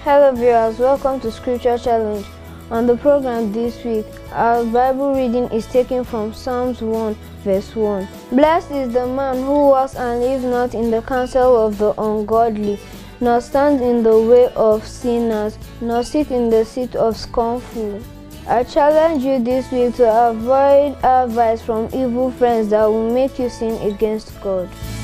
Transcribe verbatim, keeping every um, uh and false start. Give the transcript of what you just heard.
Hello viewers, welcome to Scripture Challenge. On the program this week, our Bible reading is taken from Psalms one verse one. Blessed is the man who walks and lives not in the counsel of the ungodly, nor stands in the way of sinners, nor sit in the seat of scornful. I challenge you this week to avoid advice from evil friends that will make you sin against God.